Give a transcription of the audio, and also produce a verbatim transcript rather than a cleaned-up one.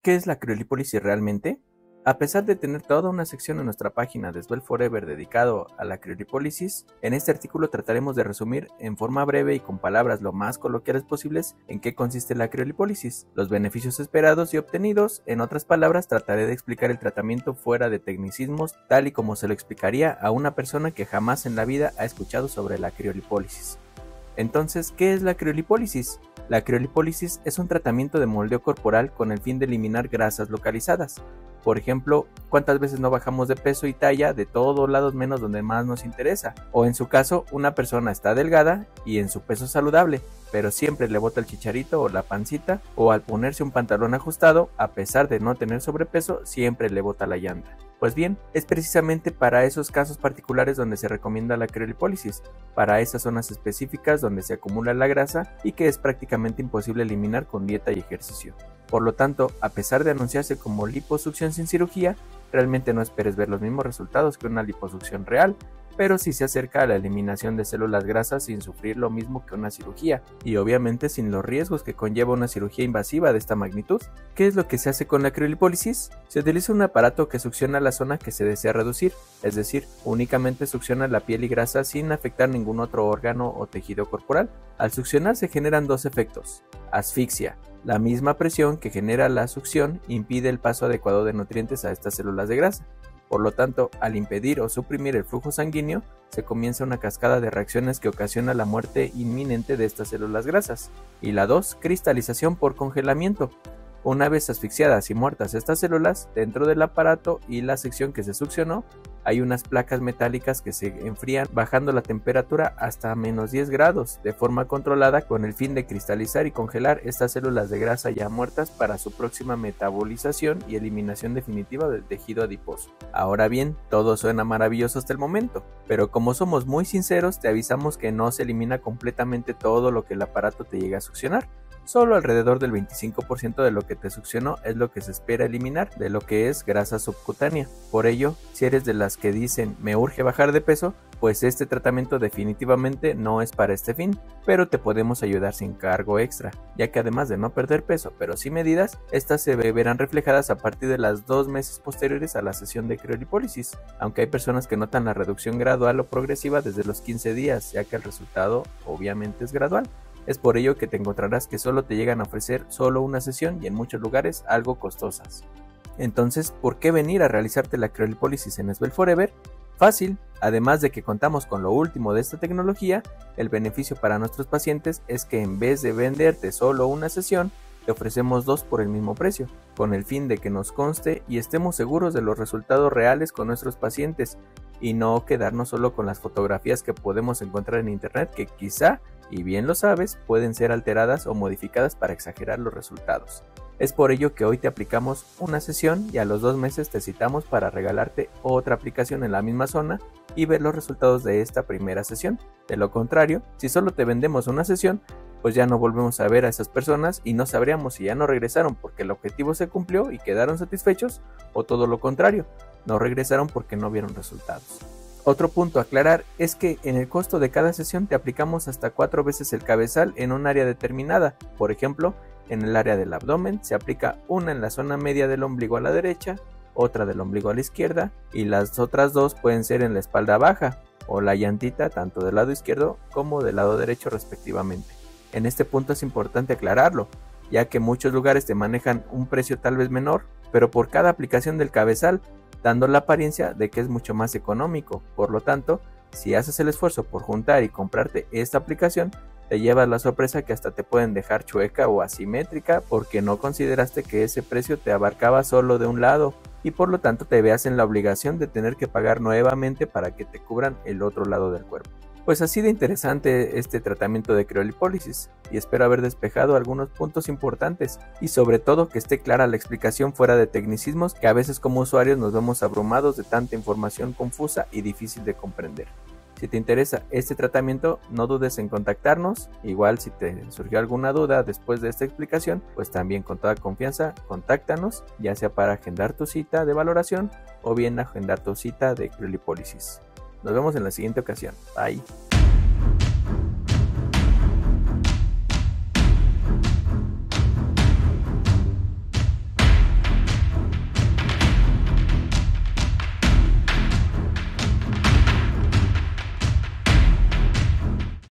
¿Qué es la criolipólisis realmente? A pesar de tener toda una sección en nuestra página de Svelte Forever dedicado a la criolipólisis, en este artículo trataremos de resumir en forma breve y con palabras lo más coloquiales posibles en qué consiste la criolipólisis, los beneficios esperados y obtenidos. En otras palabras, trataré de explicar el tratamiento fuera de tecnicismos tal y como se lo explicaría a una persona que jamás en la vida ha escuchado sobre la criolipólisis. Entonces, ¿qué es la criolipólisis? La criolipólisis es un tratamiento de moldeo corporal con el fin de eliminar grasas localizadas. Por ejemplo, ¿cuántas veces no bajamos de peso y talla de todos lados menos donde más nos interesa? O en su caso, una persona está delgada y en su peso saludable, pero siempre le bota el chicharito o la pancita, o al ponerse un pantalón ajustado, a pesar de no tener sobrepeso, siempre le bota la llanta. Pues bien, es precisamente para esos casos particulares donde se recomienda la criolipólisis, para esas zonas específicas donde se acumula la grasa y que es prácticamente imposible eliminar con dieta y ejercicio. Por lo tanto, a pesar de anunciarse como liposucción sin cirugía, realmente no esperes ver los mismos resultados que una liposucción real, pero sí se acerca a la eliminación de células grasas sin sufrir lo mismo que una cirugía, y obviamente sin los riesgos que conlleva una cirugía invasiva de esta magnitud. ¿Qué es lo que se hace con la criolipólisis? Se utiliza un aparato que succiona la zona que se desea reducir, es decir, únicamente succiona la piel y grasa sin afectar ningún otro órgano o tejido corporal. Al succionar se generan dos efectos: asfixia. La misma presión que genera la succión impide el paso adecuado de nutrientes a estas células de grasa. Por lo tanto, al impedir o suprimir el flujo sanguíneo, se comienza una cascada de reacciones que ocasiona la muerte inminente de estas células grasas. Y la dos, cristalización por congelamiento. Una vez asfixiadas y muertas estas células, dentro del aparato y la sección que se succionó, hay unas placas metálicas que se enfrían bajando la temperatura hasta menos diez grados de forma controlada con el fin de cristalizar y congelar estas células de grasa ya muertas para su próxima metabolización y eliminación definitiva del tejido adiposo. Ahora bien, todo suena maravilloso hasta el momento, pero como somos muy sinceros, te avisamos que no se elimina completamente todo lo que el aparato te llega a succionar. Solo alrededor del veinticinco por ciento de lo que te succionó es lo que se espera eliminar de lo que es grasa subcutánea. Por ello, si eres de las que dicen me urge bajar de peso, pues este tratamiento definitivamente no es para este fin, pero te podemos ayudar sin cargo extra, ya que además de no perder peso, pero sí medidas, estas se verán reflejadas a partir de las dos meses posteriores a la sesión de criolipólisis, aunque hay personas que notan la reducción gradual o progresiva desde los quince días, ya que el resultado obviamente es gradual. Es por ello que te encontrarás que solo te llegan a ofrecer solo una sesión y en muchos lugares algo costosas. Entonces, ¿por qué venir a realizarte la criolipólisis en Svelte Forever? Fácil, además de que contamos con lo último de esta tecnología, el beneficio para nuestros pacientes es que en vez de venderte solo una sesión, te ofrecemos dos por el mismo precio, con el fin de que nos conste y estemos seguros de los resultados reales con nuestros pacientes y no quedarnos solo con las fotografías que podemos encontrar en internet que quizá, y bien lo sabes, pueden ser alteradas o modificadas para exagerar los resultados. Es por ello que hoy te aplicamos una sesión y a los dos meses te citamos para regalarte otra aplicación en la misma zona y ver los resultados de esta primera sesión. De lo contrario, si solo te vendemos una sesión, pues ya no volvemos a ver a esas personas y no sabríamos si ya no regresaron porque el objetivo se cumplió y quedaron satisfechos, o todo lo contrario, no regresaron porque no vieron resultados. Otro punto a aclarar es que en el costo de cada sesión te aplicamos hasta cuatro veces el cabezal en un área determinada. Por ejemplo, en el área del abdomen se aplica una en la zona media del ombligo a la derecha, otra del ombligo a la izquierda y las otras dos pueden ser en la espalda baja o la llantita tanto del lado izquierdo como del lado derecho respectivamente. En este punto es importante aclararlo, ya que muchos lugares te manejan un precio tal vez menor, pero por cada aplicación del cabezal, dando la apariencia de que es mucho más económico. Por lo tanto, si haces el esfuerzo por juntar y comprarte esta aplicación, te llevas la sorpresa que hasta te pueden dejar chueca o asimétrica porque no consideraste que ese precio te abarcaba solo de un lado y por lo tanto te veas en la obligación de tener que pagar nuevamente para que te cubran el otro lado del cuerpo. Pues así de interesante este tratamiento de criolipólisis y espero haber despejado algunos puntos importantes y sobre todo que esté clara la explicación fuera de tecnicismos que a veces como usuarios nos vemos abrumados de tanta información confusa y difícil de comprender. Si te interesa este tratamiento, no dudes en contactarnos. Igual si te surgió alguna duda después de esta explicación, pues también con toda confianza contáctanos, ya sea para agendar tu cita de valoración o bien agendar tu cita de criolipólisis. Nos vemos en la siguiente ocasión. Bye.